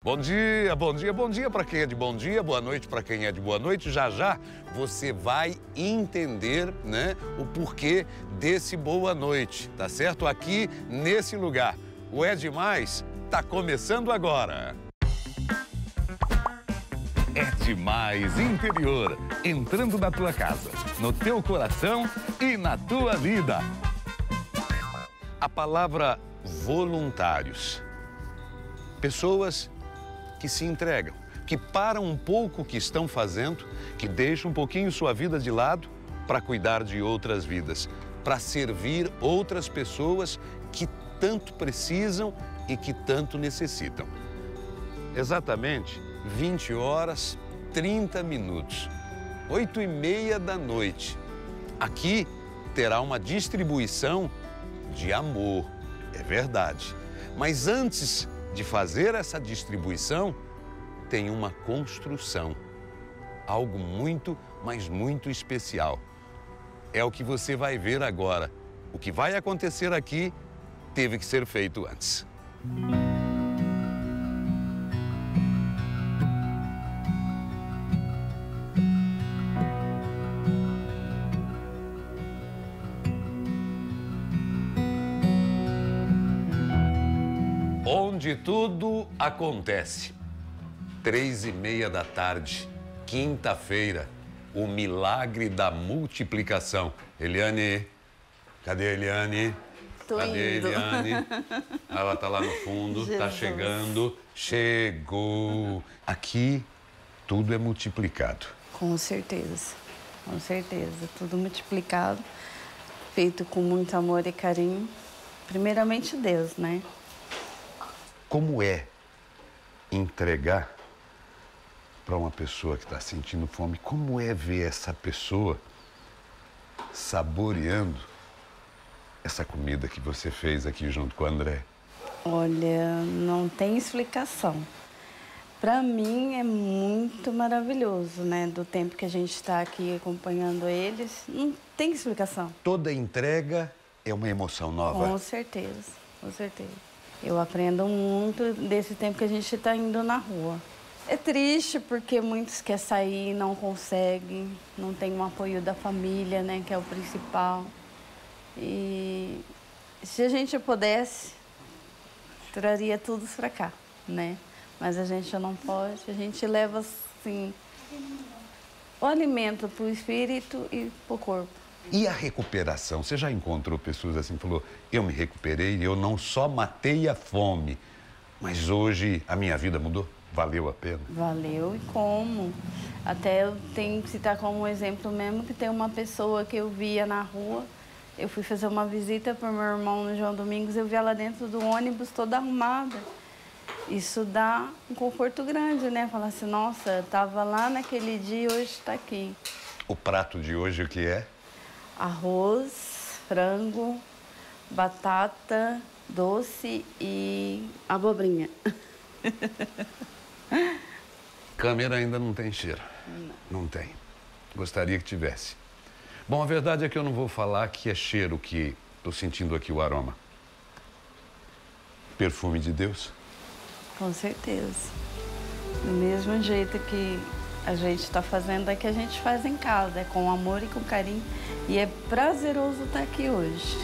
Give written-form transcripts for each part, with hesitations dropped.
Bom dia, bom dia, bom dia para quem é de bom dia, boa noite para quem é de boa noite. Já já você vai entender, né, o porquê desse boa noite, tá certo? Aqui nesse lugar. O É Demais tá começando agora. É Demais Interior, entrando na tua casa, no teu coração e na tua vida. A palavra voluntários. Pessoas que se entregam, que param um pouco o que estão fazendo, que deixam um pouquinho sua vida de lado para cuidar de outras vidas, para servir outras pessoas que tanto precisam e que tanto necessitam. Exatamente 20 horas, 30 minutos, 8h30 da noite. Aqui terá uma distribuição de amor, é verdade. Mas antes de fazer essa distribuição, tem uma construção. Algo muito, mas muito especial. É o que você vai ver agora. O que vai acontecer aqui teve que ser feito antes. Onde tudo acontece. 3h30 da tarde, quinta-feira, o milagre da multiplicação. Eliane, cadê a Eliane? Tô cadê a indo. Eliane? Ela tá lá no fundo, tá Jesus. chegando. Chegou. Aqui, tudo é multiplicado. Com certeza, tudo multiplicado, feito com muito amor e carinho. Primeiramente Deus, né? Como é entregar para uma pessoa que está sentindo fome? Como é ver essa pessoa saboreando essa comida que você fez aqui junto com o André? Olha, não tem explicação. Para mim é muito maravilhoso, né? Do tempo que a gente está aqui acompanhando eles, não tem explicação. Toda entrega é uma emoção nova. Com certeza, com certeza. Eu aprendo muito desse tempo que a gente está indo na rua. É triste porque muitos querem sair e não conseguem, não tem um apoio da família, né, que é o principal. E se a gente pudesse, traria tudo para cá, né? Mas a gente não pode, a gente leva, assim, o alimento para o espírito e para o corpo. E a recuperação? Você já encontrou pessoas assim, falou, eu me recuperei, eu não só matei a fome, mas hoje a minha vida mudou? Valeu a pena? Valeu, e como? Até eu tenho que citar como exemplo mesmo que tem uma pessoa que eu via na rua, eu fui fazer uma visita para o meu irmão no João Domingos, eu vi ela dentro do ônibus toda arrumada. Isso dá um conforto grande, né? Falar assim, nossa, eu estava lá naquele dia e hoje está aqui. O prato de hoje o que é? Arroz, frango, batata, doce e abobrinha. Câmera ainda não tem cheiro. Não tem. Gostaria que tivesse. Bom, a verdade é que eu não vou falar que é cheiro que estou sentindo aqui o aroma. Perfume de Deus? Com certeza. Do mesmo jeito que a gente está fazendo, é que a gente faz em casa. É com amor e com carinho. E é prazeroso estar aqui hoje.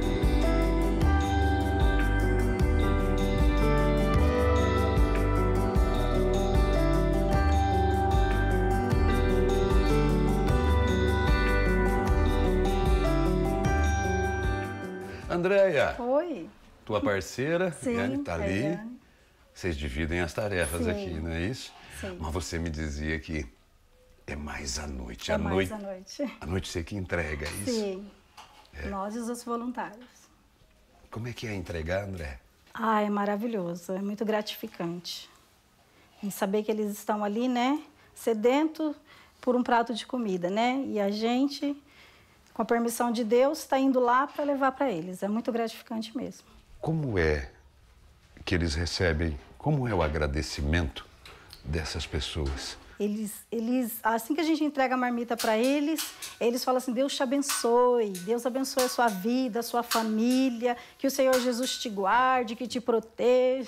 Andréia, Oi. tua parceira, Sim, Eliane, tá ali. Eliane. Vocês dividem as tarefas Sim. aqui, não é isso? Sim. Mas você me dizia que é mais à noite. É mais à noite. À noite você que entrega, é isso? Sim. Nós e os outros voluntários. Como é que é entregar, André? Ah, é maravilhoso, é muito gratificante. Em saber que eles estão ali, né, sedento por um prato de comida, né? E a gente, com a permissão de Deus, está indo lá para levar para eles. É muito gratificante mesmo. Como é que eles recebem, como é o agradecimento dessas pessoas? Eles, assim que a gente entrega a marmita para eles falam assim, Deus te abençoe, Deus abençoe a sua vida, a sua família, que o Senhor Jesus te guarde, que te proteja.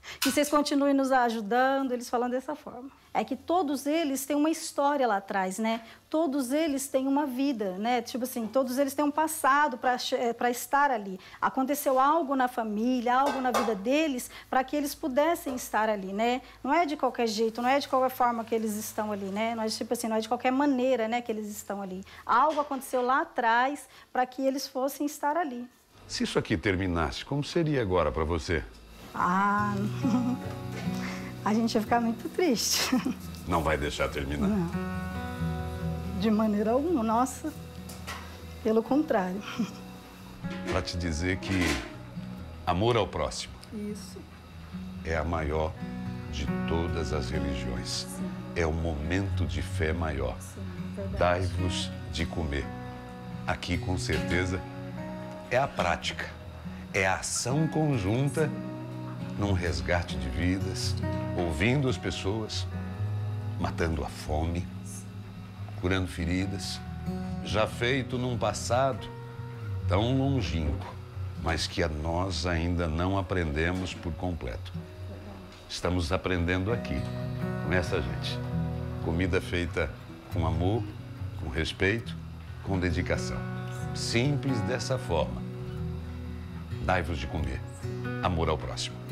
Que vocês continuem nos ajudando, eles falando dessa forma. É que todos eles têm uma história lá atrás, né? Todos eles têm uma vida, né? Tipo assim, todos eles têm um passado para estar ali. Aconteceu algo na família, algo na vida deles, para que eles pudessem estar ali, né? Não é de qualquer jeito, não é de qualquer forma que eles estão ali, né? Não é, tipo assim, não é de qualquer maneira, né, que eles estão ali. Algo aconteceu lá atrás para que eles fossem estar ali. Se isso aqui terminasse, como seria agora para você? Ah, a gente ia ficar muito triste. Não vai deixar terminar? Não, de maneira alguma, nossa, pelo contrário. Para te dizer que amor ao próximo Isso. é a maior de todas as religiões. Sim. É o momento de fé maior. Sim, verdade. Dai-vos de comer. Aqui, com certeza, é a prática, é a ação conjunta num resgate de vidas, ouvindo as pessoas, matando a fome, curando feridas, já feito num passado tão longínquo, mas que nós ainda não aprendemos por completo. Estamos aprendendo aqui, com essa gente. Comida feita com amor, com respeito, com dedicação. Simples dessa forma. Dai-vos de comer. Amor ao próximo.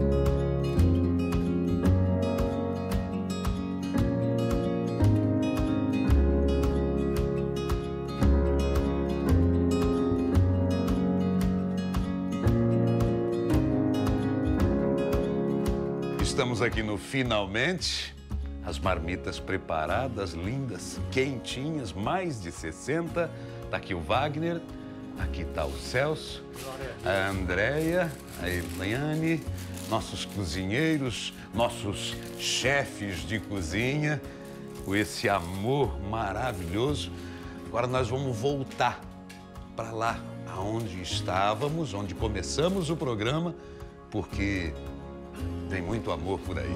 Estamos aqui no Finalmente. As marmitas preparadas, lindas, quentinhas, mais de 60. Tá aqui o Wagner, aqui tá o Celso, a Andréia, a Eliane, nossos cozinheiros, nossos chefes de cozinha, com esse amor maravilhoso. Agora nós vamos voltar para lá, aonde estávamos, onde começamos o programa, porque tem muito amor por aí.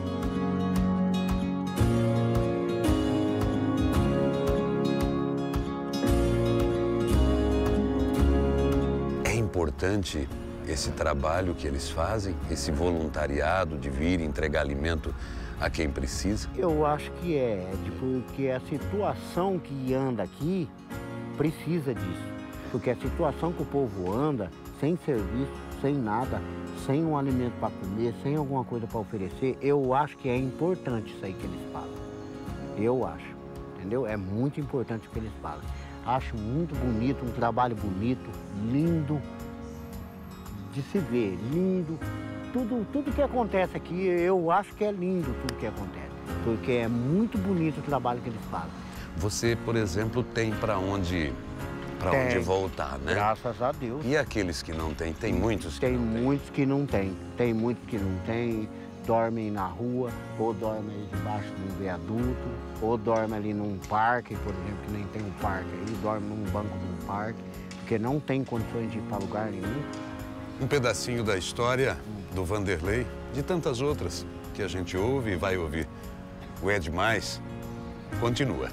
É importante esse trabalho que eles fazem, esse voluntariado de vir entregar alimento a quem precisa? Eu acho que porque a situação que anda aqui precisa disso. Porque a situação que o povo anda, sem serviço, sem nada, sem um alimento para comer, sem alguma coisa para oferecer, eu acho que é importante isso aí que eles fazem. Eu acho, entendeu? É muito importante o que eles fazem. Acho muito bonito, um trabalho bonito, lindo de se ver, lindo. Tudo que acontece aqui, eu acho que é lindo tudo que acontece, porque é muito bonito o trabalho que eles fazem. Você, por exemplo, tem para onde voltar, né? Graças a Deus. E aqueles que não têm? Tem muitos que tem não têm? Muitos que não tem. Tem muitos que não tem, dormem na rua, ou dormem ali debaixo de um viaduto, ou dormem ali num parque, por exemplo, que nem tem um parque aí, dormem num banco de um parque, porque não tem condições de ir para lugar nenhum. Um pedacinho da história do Vanderlei, de tantas outras que a gente ouve e vai ouvir. O É Demais continua.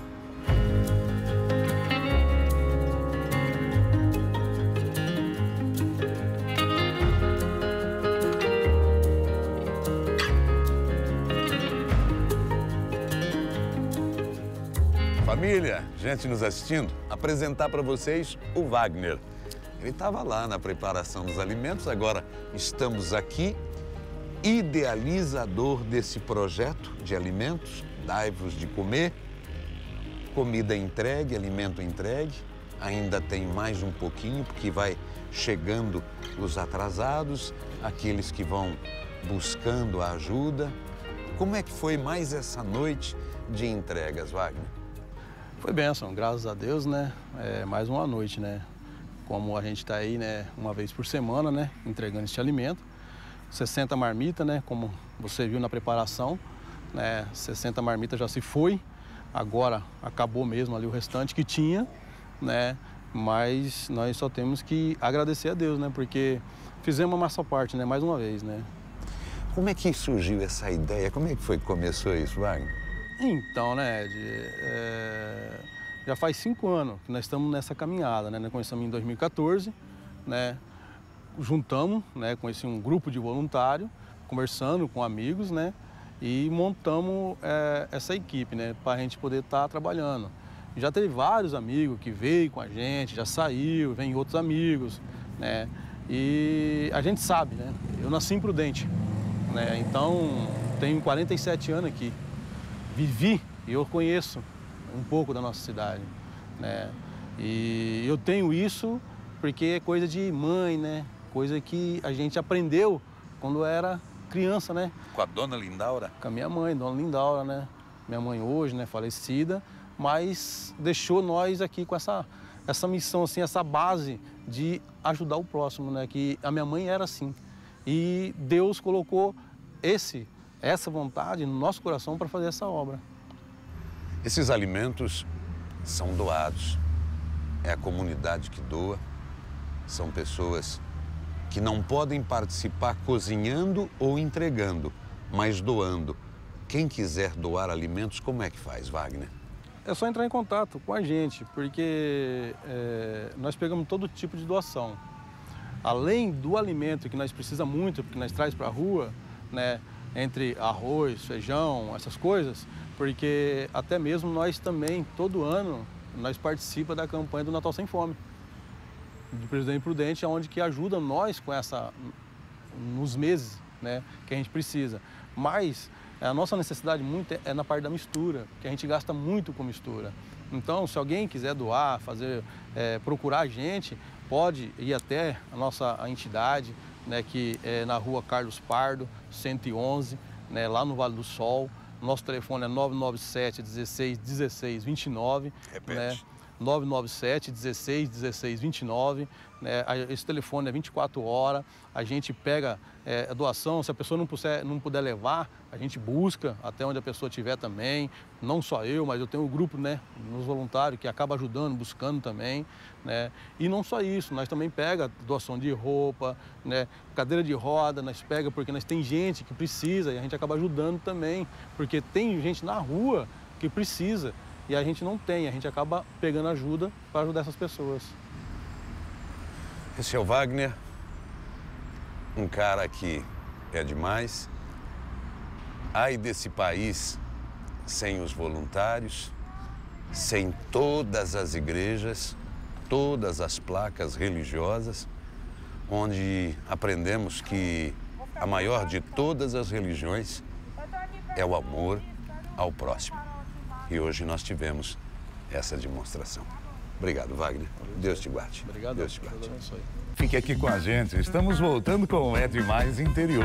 Família, gente nos assistindo, apresentar para vocês o Wagner. Ele estava lá na preparação dos alimentos, agora estamos aqui, idealizador desse projeto de alimentos, Dai-vos de comer, comida entregue, alimento entregue. Ainda tem mais um pouquinho, porque vai chegando os atrasados, aqueles que vão buscando a ajuda. Como é que foi mais essa noite de entregas, Wagner? Foi bênção, graças a Deus, né? Mais uma noite, né? Como a gente está aí, né, uma vez por semana, né, entregando este alimento. 60 marmitas, né, como você viu na preparação, né, 60 marmitas já se foi, agora acabou mesmo ali o restante que tinha, né, mas nós só temos que agradecer a Deus, né, porque fizemos a nossa parte, né, mais uma vez, né. Como é que surgiu essa ideia? Como é que foi que começou isso, Wagner? Então, né, Ed, já faz 5 anos que nós estamos nessa caminhada, né? Nós começamos em 2014, né? Juntamos, né, com um grupo de voluntário, conversando com amigos, né? E montamos essa equipe, né? Para a gente poder estar trabalhando. Já teve vários amigos que veio com a gente, já saiu, vem outros amigos, né? E a gente sabe, né? Eu nasci em Prudente, né? Então, tenho 47 anos aqui. Vivi e eu conheço um pouco da nossa cidade, né? E eu tenho isso porque é coisa de mãe, né? Coisa que a gente aprendeu quando era criança, né? Com a dona Lindaura? Com a minha mãe, dona Lindaura, né? Minha mãe hoje, né, falecida, mas deixou nós aqui com essa missão, assim, essa base de ajudar o próximo, né? Que a minha mãe era assim. E Deus colocou essa vontade no nosso coração para fazer essa obra. Esses alimentos são doados. É a comunidade que doa. São pessoas que não podem participar cozinhando ou entregando, mas doando. Quem quiser doar alimentos, como é que faz, Wagner? É só entrar em contato com a gente, porque nós pegamos todo tipo de doação. Além do alimento que nós precisamos muito, porque nós traz para a rua, né, entre arroz, feijão, essas coisas, porque até mesmo nós também, todo ano, nós participamos da campanha do Natal Sem Fome, do Presidente Prudente, onde que ajuda nós com nos meses, né, que a gente precisa. Mas a nossa necessidade muito é na parte da mistura, que a gente gasta muito com mistura. Então, se alguém quiser doar, procurar a gente, pode ir até a nossa entidade, né, que é na rua Carlos Pardo, 111, né, lá no Vale do Sol. Nosso telefone é 997 16 16 29. Repete. Né, 997 16 16 29. Né, esse telefone é 24 horas. A gente pega a doação, se a pessoa não puder levar, a gente busca até onde a pessoa estiver também. Não só eu, mas eu tenho um grupo, né, nos voluntários que acaba ajudando, buscando também. Né? E não só isso, nós também pega doação de roupa, né, cadeira de roda, nós pega porque nós tem gente que precisa e a gente acaba ajudando também, porque tem gente na rua que precisa e a gente não tem, a gente acaba pegando ajuda para ajudar essas pessoas. Esse é o Wagner, um cara que é demais. Ai desse país sem os voluntários, sem todas as igrejas, todas as placas religiosas, onde aprendemos que a maior de todas as religiões é o amor ao próximo. E hoje nós tivemos essa demonstração. Obrigado, Wagner. Deus te guarde. Obrigado. Deus te guarde. Deus abençoe. Fique aqui com a gente. Estamos voltando com o É Demais Interior.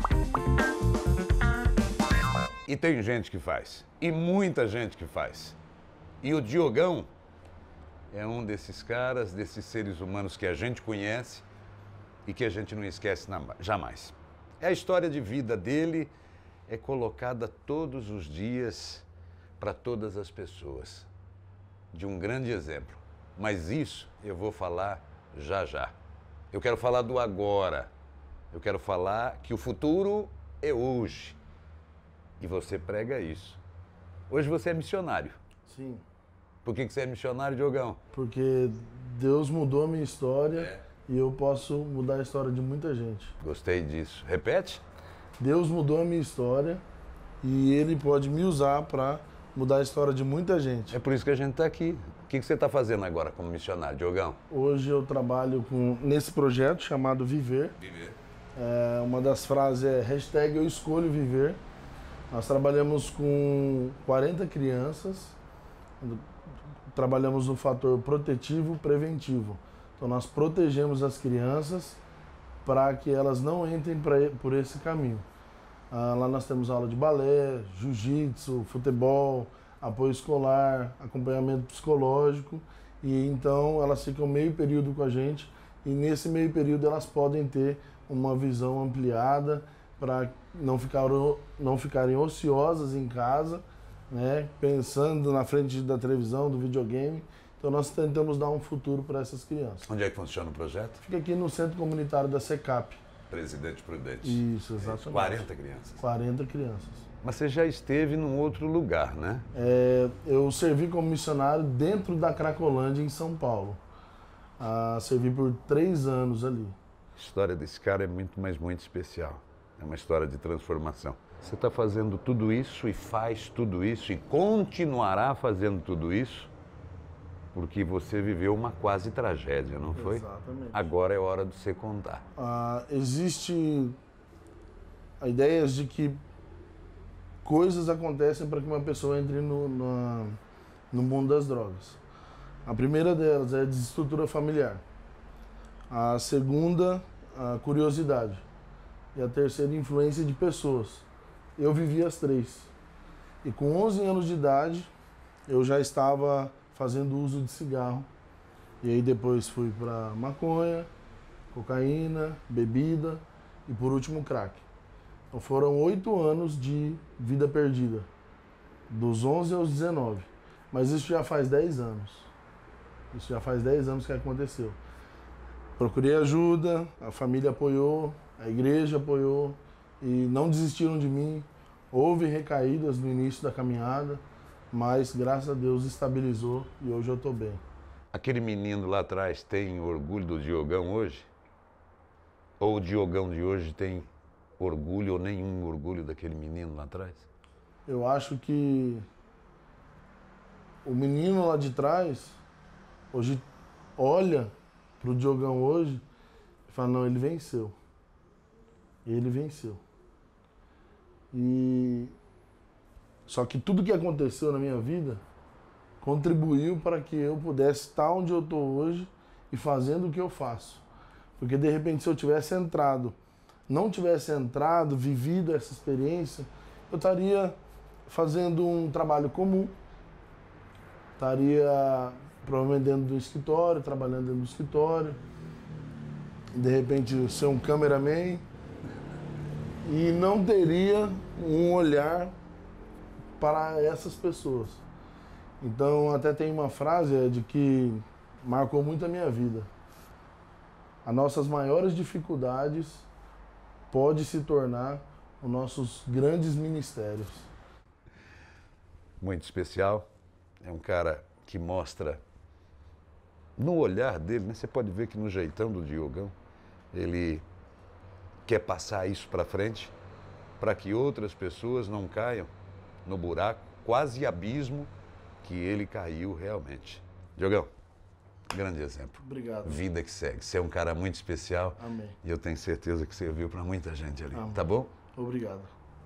E tem gente que faz. E muita gente que faz. E o Diogão é um desses caras, desses seres humanos que a gente conhece e que a gente não esquece jamais. É a história de vida dele, é colocada todos os dias para todas as pessoas. De um grande exemplo. Mas isso eu vou falar já já. Eu quero falar do agora. Eu quero falar que o futuro é hoje. E você prega isso. Hoje você é missionário. Sim. Por que você é missionário, Diogão? Porque Deus mudou a minha história e eu posso mudar a história de muita gente. Gostei disso. Repete? Deus mudou a minha história e Ele pode me usar para mudar a história de muita gente. É por isso que a gente está aqui. O que você está fazendo agora como missionário, Diogão? Hoje eu trabalho nesse projeto chamado Viver. Viver. Uma das frases é hashtag eu escolho viver. Nós trabalhamos com 40 crianças, trabalhamos no fator protetivo preventivo. Então nós protegemos as crianças para que elas não entrem por esse caminho. Lá nós temos aula de balé, jiu-jitsu, futebol, apoio escolar, acompanhamento psicológico. E então elas ficam meio período com a gente e nesse meio período elas podem ter uma visão ampliada para não ficarem ociosas em casa, né, pensando na frente da televisão, do videogame. Então nós tentamos dar um futuro para essas crianças. Onde é que funciona o projeto? Fica aqui no Centro Comunitário da SECAP. Presidente Prudente. Isso, exatamente. 40 crianças. 40 crianças. Mas você já esteve num outro lugar, né? Eu servi como missionário dentro da Cracolândia, em São Paulo. Servi por 3 anos ali. A história desse cara é muito, mas muito especial. É uma história de transformação. Você está fazendo tudo isso e faz tudo isso e continuará fazendo tudo isso porque você viveu uma quase tragédia, não foi? Exatamente. Agora é hora de você contar. Existe a ideia de que coisas acontecem para que uma pessoa entre no mundo das drogas. A primeira delas é a desestrutura familiar. A segunda, a curiosidade. E a terceira, influência de pessoas. Eu vivi as três. E com 11 anos de idade, eu já estava fazendo uso de cigarro. E aí depois fui para maconha, cocaína, bebida e por último crack. Então foram 8 anos de vida perdida, dos 11 aos 19. Mas isso já faz 10 anos. Isso já faz 10 anos que aconteceu. Procurei ajuda, a família apoiou, a igreja apoiou e não desistiram de mim. Houve recaídas no início da caminhada, mas graças a Deus estabilizou e hoje eu estou bem. Aquele menino lá atrás tem orgulho do Diogão hoje? Ou o Diogão de hoje tem orgulho ou nenhum orgulho daquele menino lá atrás? Eu acho que o menino lá de trás hoje olha para o Diogão hoje e fala, não, ele venceu. Ele venceu. Só que tudo que aconteceu na minha vida contribuiu para que eu pudesse estar onde eu estou hoje e fazendo o que eu faço. Porque de repente se eu tivesse entrado, não tivesse entrado, vivido essa experiência, eu estaria fazendo um trabalho comum, estaria provavelmente dentro do escritório, trabalhando dentro do escritório, de repente ser um cameraman e não teria um olhar para essas pessoas. Então até tem uma frase de que marcou muito a minha vida. As nossas maiores dificuldades podem se tornar os nossos grandes ministérios. Muito especial. É um cara que mostra, no olhar dele, né? Você pode ver que no jeitão do Diogão, ele quer passar isso para frente, para que outras pessoas não caiam no buraco, quase abismo, que ele caiu realmente. Diogão, grande exemplo. Obrigado. Vida que segue. Você é um cara muito especial. Amém. E eu tenho certeza que serviu para muita gente ali. Amém. Tá bom? Obrigado.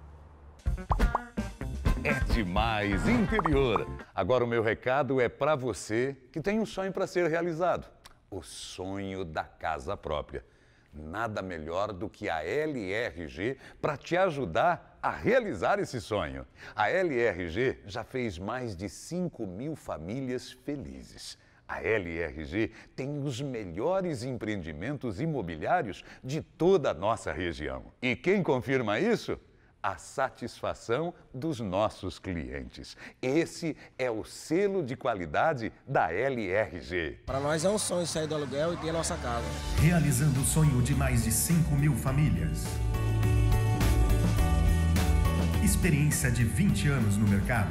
É demais, interior. Agora o meu recado é para você que tem um sonho para ser realizado. O sonho da casa própria. Nada melhor do que a LRG para te ajudar a realizar esse sonho. A LRG já fez mais de 5.000 famílias felizes. A LRG tem os melhores empreendimentos imobiliários de toda a nossa região. E quem confirma isso? A satisfação dos nossos clientes. Esse é o selo de qualidade da LRG. Para nós é um sonho sair do aluguel e ter a nossa casa. Realizando o sonho de mais de 5.000 famílias. Experiência de 20 anos no mercado.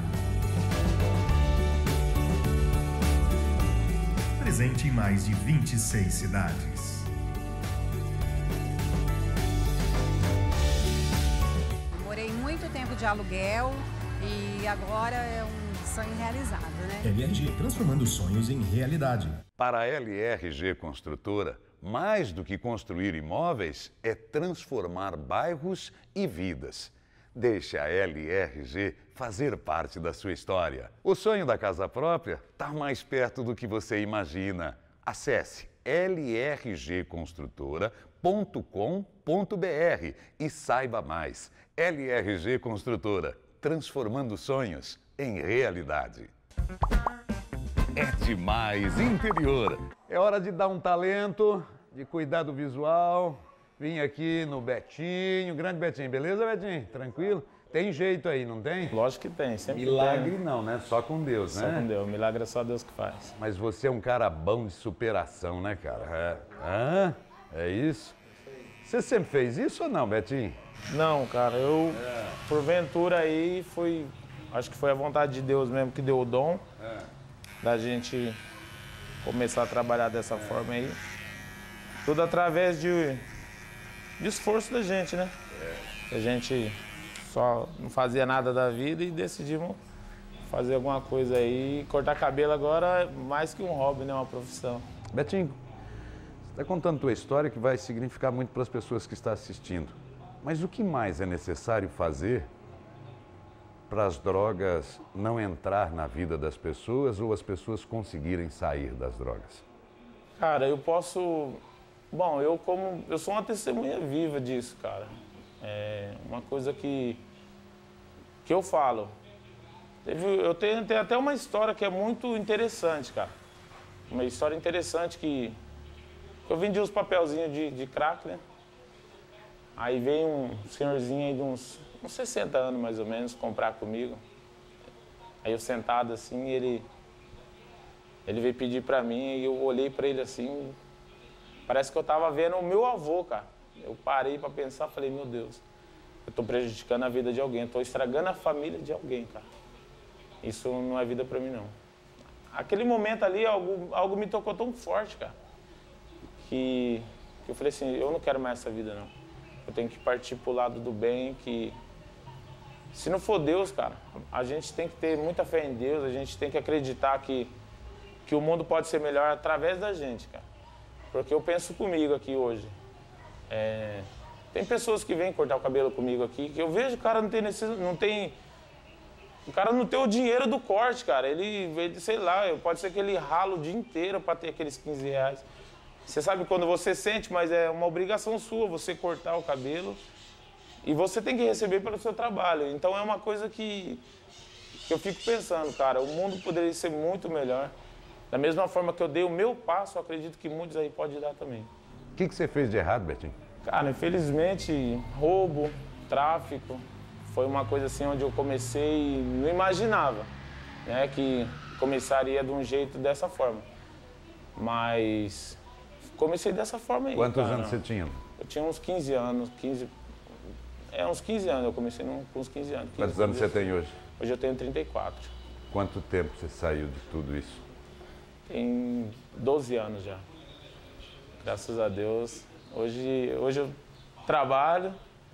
Presente em mais de 26 cidades. Morei muito tempo de aluguel e agora é um sonho realizado, né? LRG, transformando sonhos em realidade. Para a LRG Construtora, mais do que construir imóveis, é transformar bairros e vidas. Deixe a LRG fazer parte da sua história. O sonho da casa própria está mais perto do que você imagina. Acesse lrgconstrutora.com.br e saiba mais. LRG Construtora, transformando sonhos em realidade. É demais, interior. É hora de dar um talento, de cuidar do visual. Vim aqui no Betinho, grande Betinho, beleza, Betinho? Tranquilo? Tem jeito aí, não tem? Lógico que tem, sempre Milagre tem. não, né? Só com Deus, né? Só com Deus, milagre é só Deus que faz. Mas você é um cara bom de superação, né, cara? É isso? Você sempre fez isso ou não, Betinho? Não, cara, porventura aí, acho que foi a vontade de Deus mesmo que deu o dom da gente começar a trabalhar dessa forma aí. Tudo através de esforço da gente, né? A gente só não fazia nada da vida e decidimos fazer alguma coisa aí. Cortar cabelo agora é mais que um hobby, né? Uma profissão. Betinho, você está contando a tua história que vai significar muito para as pessoas que estão assistindo. Mas o que mais é necessário fazer para as drogas não entrar na vida das pessoas ou as pessoas conseguirem sair das drogas? Cara, eu posso... Bom, eu sou uma testemunha viva disso, cara. É uma coisa que eu falo. Eu tenho até uma história que é muito interessante, cara. Uma história interessante que eu vendi uns papelzinhos de crack, né? Aí veio um senhorzinho aí de uns 60 anos, mais ou menos, comprar comigo. Aí eu sentado assim, ele veio pedir pra mim e eu olhei pra ele assim, parece que eu tava vendo o meu avô, cara. Eu parei pra pensar, falei, meu Deus, eu tô prejudicando a vida de alguém, eu tô estragando a família de alguém, cara. Isso não é vida pra mim, não. Aquele momento ali, algo me tocou tão forte, cara, que eu falei assim, eu não quero mais essa vida, não. Eu tenho que partir pro lado do bem, que se não for Deus, cara, a gente tem que ter muita fé em Deus, a gente tem que acreditar que o mundo pode ser melhor através da gente, cara. Porque eu penso comigo aqui hoje. Tem pessoas que vêm cortar o cabelo comigo aqui, que eu vejo que o cara o cara não tem o dinheiro do corte, cara. Ele sei lá, pode ser que ele rala o dia inteiro para ter aqueles 15 reais. Você sabe quando você sente, mas é uma obrigação sua você cortar o cabelo e você tem que receber pelo seu trabalho. Então é uma coisa que eu fico pensando, cara, o mundo poderia ser muito melhor. Da mesma forma que eu dei o meu passo, eu acredito que muitos aí podem dar também. O que você fez de errado, Betinho? Cara, infelizmente, roubo, tráfico, foi uma coisa assim onde eu comecei e não imaginava, né, que começaria de um jeito dessa forma. Mas comecei dessa forma aí. Quantos anos você tinha? Eu tinha uns 15 anos, uns 15 anos, eu comecei com uns 15 anos. Quantos anos você tem hoje? Hoje eu tenho 34. Quanto tempo você saiu de tudo isso? Tem 12 anos já. Graças a Deus. Hoje eu trabalho.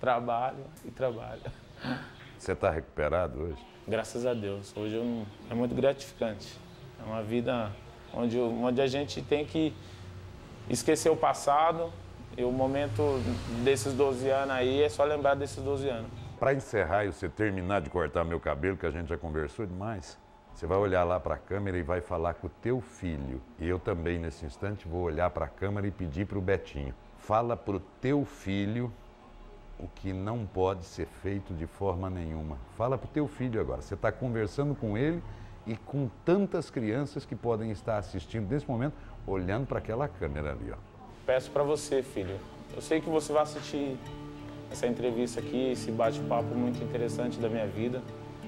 Você está recuperado hoje? Graças a Deus. Hoje é muito gratificante. É uma vida onde a gente tem que esquecer o passado e o momento desses 12 anos aí é só lembrar desses 12 anos. Para encerrar e você terminar de cortar meu cabelo, que a gente já conversou demais, você vai olhar lá para a câmera e vai falar com o teu filho. E eu também, nesse instante, vou olhar para a câmera e pedir para o Betinho. Fala para o teu filho o que não pode ser feito de forma nenhuma. Fala para o teu filho agora. Você está conversando com ele e com tantas crianças que podem estar assistindo nesse momento, olhando para aquela câmera ali, ó. Peço para você, filho. Eu sei que você vai assistir essa entrevista aqui, esse bate-papo muito interessante da minha vida.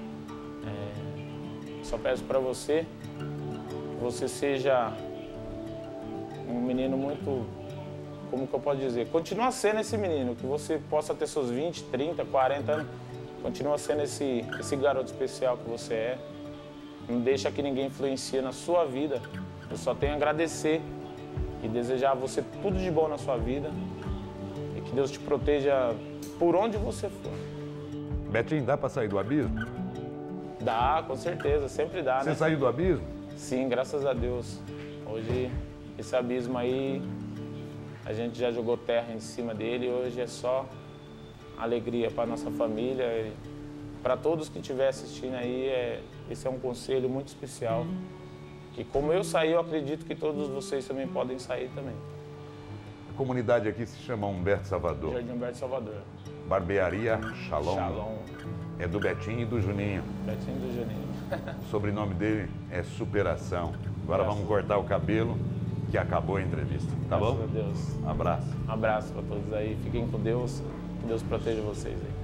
Só peço para você que você seja um menino muito, como que eu posso dizer, continua sendo esse menino, que você possa ter seus 20, 30, 40 anos, continua sendo esse garoto especial que você é. Não deixa que ninguém influencie na sua vida. Eu só tenho a agradecer e desejar a você tudo de bom na sua vida e que Deus te proteja por onde você for. Betinho, dá para sair do abismo? Dá, com certeza, sempre dá, né? Você saiu do abismo? Sim, graças a Deus. Hoje, esse abismo aí, a gente já jogou terra em cima dele e hoje é só alegria para nossa família e para todos que estiver assistindo aí. Esse é um conselho muito especial. Que como eu saí, eu acredito que todos vocês também podem sair também. A comunidade aqui se chama Humberto Salvador. Jardim Humberto Salvador. Barbearia Shalom. Shalom. É do Betinho e do Juninho. Betinho e do Juninho. O sobrenome dele é Superação. Agora vamos cortar o cabelo, que acabou a entrevista. Tá bom? Graças a Deus. Um abraço. Um abraço para todos aí. Fiquem com Deus. Que Deus proteja vocês aí.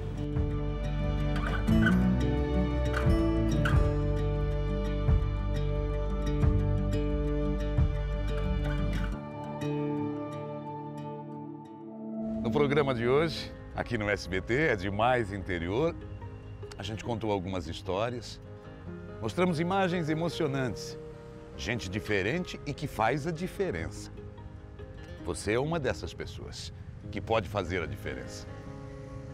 No programa de hoje, aqui no SBT, é de Mais Interior, a gente contou algumas histórias, mostramos imagens emocionantes, gente diferente e que faz a diferença. Você é uma dessas pessoas que pode fazer a diferença.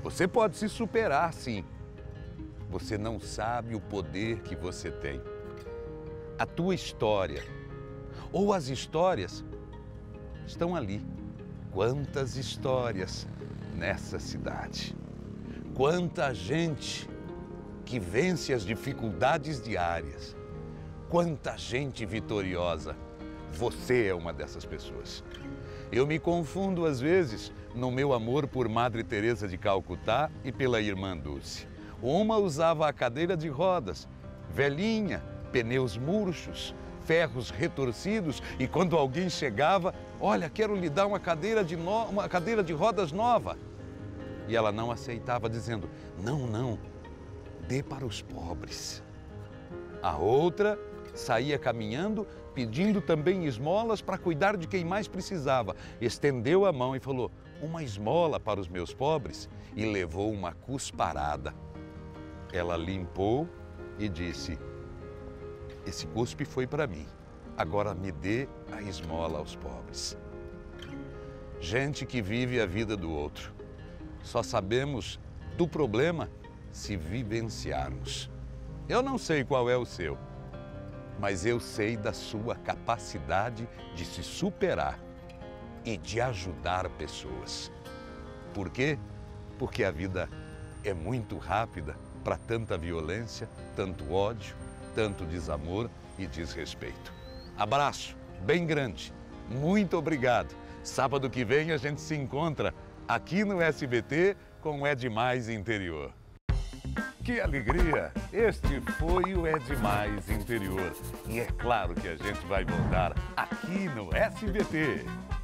Você pode se superar, sim. Você não sabe o poder que você tem. A tua história, ou as histórias, estão ali. Quantas histórias nessa cidade. Quanta gente que vence as dificuldades diárias. Quanta gente vitoriosa. Você é uma dessas pessoas. Eu me confundo às vezes no meu amor por Madre Teresa de Calcutá e pela Irmã Dulce. Uma usava a cadeira de rodas, velhinha, pneus murchos, ferros retorcidos, e quando alguém chegava, olha, quero lhe dar uma cadeira de rodas nova. E ela não aceitava, dizendo, não, dê para os pobres. A outra saía caminhando, pedindo também esmolas para cuidar de quem mais precisava. Estendeu a mão e falou, uma esmola para os meus pobres, e levou uma cusparada. Ela limpou e disse, esse cuspe foi para mim, agora me dê a esmola aos pobres. Gente que vive a vida do outro. Só sabemos do problema se vivenciarmos. Eu não sei qual é o seu, mas eu sei da sua capacidade de se superar e de ajudar pessoas. Por quê? Porque a vida é muito rápida para tanta violência, tanto ódio, tanto desamor e desrespeito. Abraço bem grande. Muito obrigado. Sábado que vem a gente se encontra aqui no SBT com o É Demais Interior. Que alegria! Este foi o É Demais Interior. E é claro que a gente vai voltar aqui no SBT.